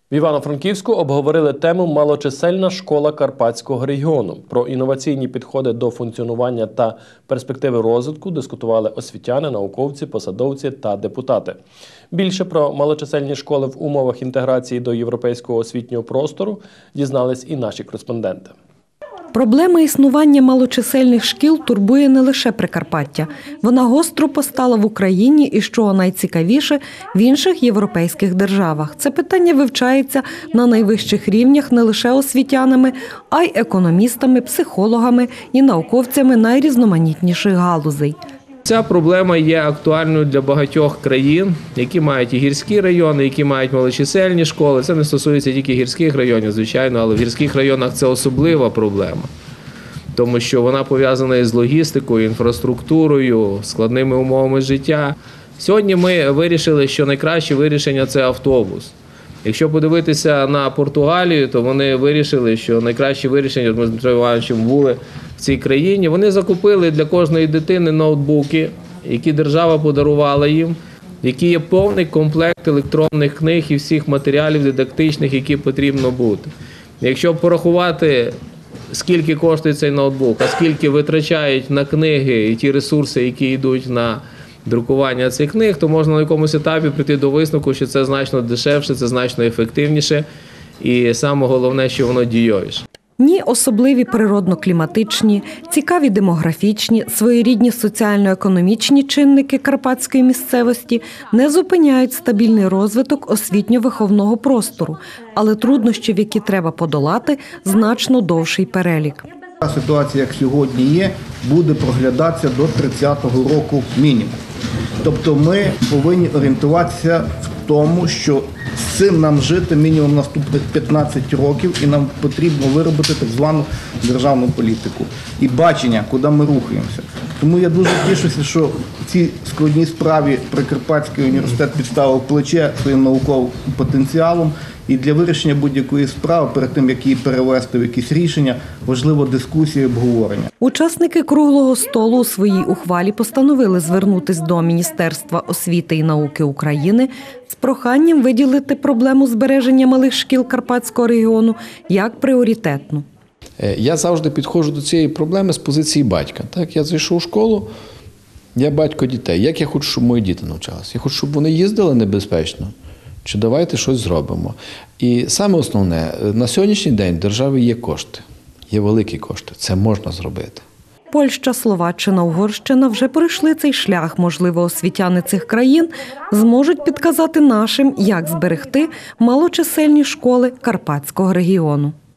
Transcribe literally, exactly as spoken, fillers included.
В Івано-Франківську обговорили тему «Малочисельна школа Карпатського регіону». Про інноваційні підходи до функціонування та перспективи розвитку дискутували освітяни, науковці, посадовці та депутати. Більше про малочисельні школи в умовах інтеграції до європейського освітнього простору дізнались і наші кореспонденти. Проблема існування малочисельних шкіл турбує не лише Прикарпаття. Вона гостро постала в Україні і, що найцікавіше, в інших європейських державах. Це питання вивчається на найвищих рівнях не лише освітянами, а й економістами, психологами і науковцями найрізноманітніших галузей. Ця проблема є актуальною для багатьох країн, які мають і гірські райони, які мають малочисельні школи. Це не стосується тільки гірських районів, звичайно, але в гірських районах це особлива проблема, тому що вона пов'язана із логістикою, інфраструктурою, складними умовами життя. Сьогодні ми вирішили, що найкраще вирішення – це автобус. Якщо подивитися на Португалію, то вони вирішили, що найкраще вирішення, ми з Дмитром Івановичем були в цій країні, вони закупили для кожної дитини ноутбуки, які держава подарувала їм, які є повний комплект електронних книг і всіх матеріалів дидактичних, які потрібно бути. Якщо порахувати, скільки коштує цей ноутбук, а скільки витрачають на книги і ті ресурси, які йдуть на друкування цих книг, то можна на якомусь етапі прийти до висновку, що це значно дешевше, це значно ефективніше і саме головне, що воно дієвіше. Ні особливі природно-кліматичні, цікаві демографічні, своєрідні соціально-економічні чинники карпатської місцевості не зупиняють стабільний розвиток освітньо-виховного простору, але труднощів, які треба подолати, значно довший перелік. Ситуація, як сьогодні є, буде проглядатися до тридцятого року мінімум. Тобто ми повинні орієнтуватися в тому, що з цим нам жити мінімум наступних п'ятнадцять років, і нам потрібно виробити так звану державну політику і бачення, куди ми рухаємося. Тому я дуже тішуся, що в цій складній справі Прикарпатський університет підставив плече своїм науковим потенціалом. І для вирішення будь-якої справи, перед тим, як її перевести в якісь рішення, важливо дискусія і обговорення. Учасники круглого столу у своїй ухвалі постановили звернутися до Міністерства освіти і науки України з проханням виділити проблему збереження малих шкіл Карпатського регіону як пріоритетну. Я завжди підходжу до цієї проблеми з позиції батька. Так, я зайшов у школу, я батько дітей. Як я хочу, щоб мої діти навчалися? Я хочу, щоб вони їздили небезпечно. Чи давайте щось зробимо. І саме основне, на сьогоднішній день в держави є кошти, є великі кошти, це можна зробити. Польща, Словаччина, Угорщина вже пройшли цей шлях. Можливо, освітяни цих країн зможуть підказати нашим, як зберегти малочисельні школи Карпатського регіону.